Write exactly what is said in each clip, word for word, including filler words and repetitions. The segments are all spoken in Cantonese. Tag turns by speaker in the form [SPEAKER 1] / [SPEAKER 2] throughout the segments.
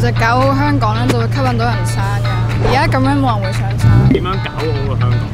[SPEAKER 1] 實搞好香港咧，就會吸引到人生㗎。而家咁樣冇人會上山。
[SPEAKER 2] 點樣搞好個香港？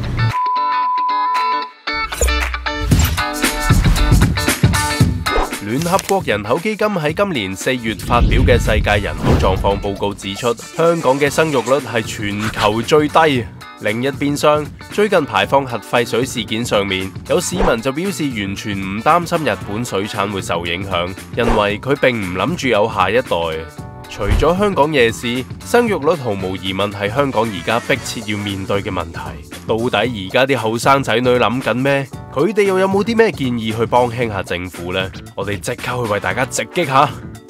[SPEAKER 3] 聯合國人口基金喺今年四月發表嘅世界人口狀況報告指出，香港嘅生育率係全球最低。另一邊廂，最近排放核廢水事件上面，有市民就表示完全唔擔心日本水產會受影響，因為佢並唔諗住有下一代。除咗香港夜市，生育率毫無疑問係香港而家迫切要面對嘅問題。到底而家啲後生仔女諗緊咩？佢哋又有冇啲咩建議去幫輕下政府呢？我哋即刻去為大家直擊下。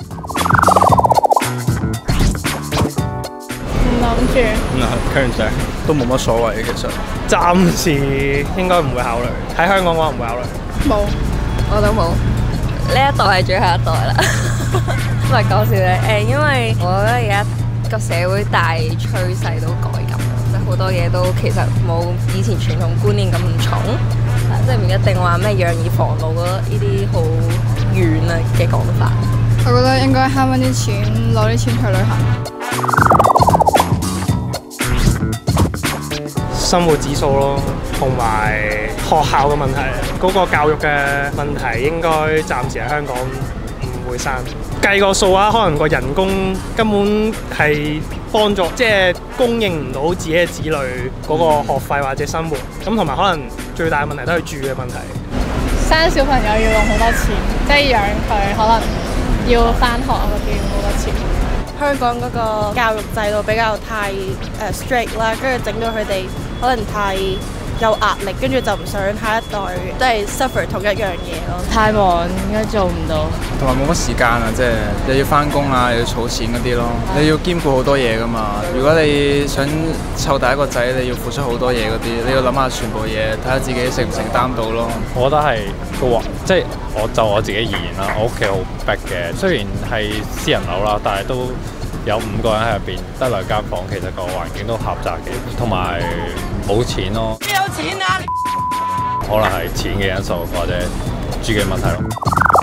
[SPEAKER 1] 唔諗住。
[SPEAKER 4] 嗱 current 上都冇乜所謂，其實暫時應該唔會考慮。喺香港嘅話唔會考慮。
[SPEAKER 1] 冇，
[SPEAKER 5] 我都冇。呢一代係最後一代啦。唔係講笑啫，誒，因為我覺得而家個社會大趨勢都改緊，即係好多嘢都其實冇以前傳統觀念咁重，即係唔一定話咩養兒防老嗰呢啲好遠啊嘅講法。
[SPEAKER 1] 我覺得應該慳翻啲錢，攞啲錢去旅行。
[SPEAKER 4] 生活指數咯，同埋學校嘅問題，嗰個教育嘅問題應該暫時喺香港唔會生。計個數啊，可能個人工根本係幫助，即係供應唔到自己嘅子女嗰個學費或者生活。咁同埋可能最大嘅問題都係住嘅問題。
[SPEAKER 1] 生小朋友要用好多錢，即係養佢可能要返學嗰啲好多錢。
[SPEAKER 6] 香港嗰個教育制度比較太誒 strict 啦，跟住整到佢哋可能太有壓力，跟住就唔想下一代都係 suffer 同一樣嘢咯。
[SPEAKER 5] 太忙應該做唔到，
[SPEAKER 7] 同埋冇乜時間啊，即係又要翻工啊，又要儲錢嗰啲咯。你要兼顧好多嘢噶嘛。如果你想湊第一個仔，你要付出好多嘢嗰啲，你要諗下全部嘢，睇下自己承唔承擔到咯。
[SPEAKER 2] 我覺得係個環，即係我就我自己而言啦，我屋企好逼嘅，雖然係私人樓啦，但係都有五個人喺入邊，得兩間房，其實個環境都狹窄嘅，同埋冇錢咯。
[SPEAKER 6] 你有錢啊？
[SPEAKER 2] 可能係錢嘅因素或者住嘅問題咯。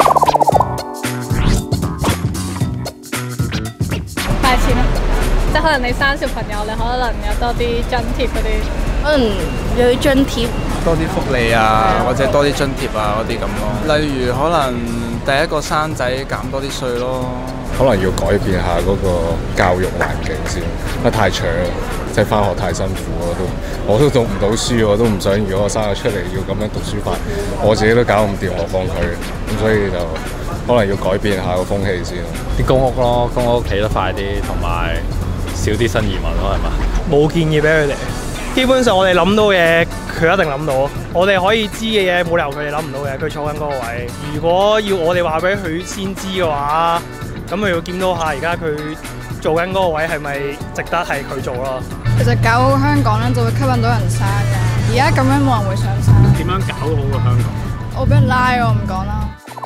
[SPEAKER 1] 快錢咯，即係可能你生小朋友，你可能有多啲津貼嗰啲，
[SPEAKER 6] 可能有啲津貼，
[SPEAKER 7] 多啲福利啊，或者多啲津貼啊嗰啲咁咯。例如可能第一個生仔減多啲稅咯。
[SPEAKER 8] 可能要改變下嗰個教育環境先，因為太長啦，即係返學太辛苦，我都我都讀唔到書，我都唔想如果我生咗出嚟要咁樣讀書法，我自己都搞唔掂，何況佢，咁所以就可能要改變下個風氣先。
[SPEAKER 2] 啲公屋咯，公屋起得快啲，同埋少啲新移民咯，係嘛？
[SPEAKER 4] 冇建議俾佢哋。基本上我哋諗到嘅，佢一定諗到。我哋可以知嘅嘢，冇理由佢哋諗唔到嘅。佢坐緊嗰個位，如果要我哋話俾佢先知嘅話，咁佢要檢討下而家佢做緊嗰個位係咪值得係佢做咯。
[SPEAKER 1] 其實搞好香港咧，就會吸引到人生㗎。而家咁樣冇人會上山。
[SPEAKER 2] 點樣搞好個香港？
[SPEAKER 1] 我俾人拉我唔講啦。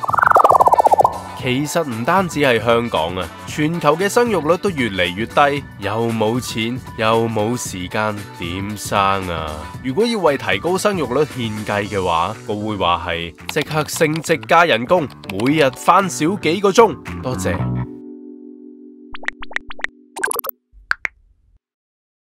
[SPEAKER 3] 其實唔單止係香港啊，全球嘅生育率都越嚟越低，又冇錢又冇時間，點生啊？如果要為提高生育率獻計嘅話，我會話係即刻升職加人工，每日返少幾個鐘。多謝。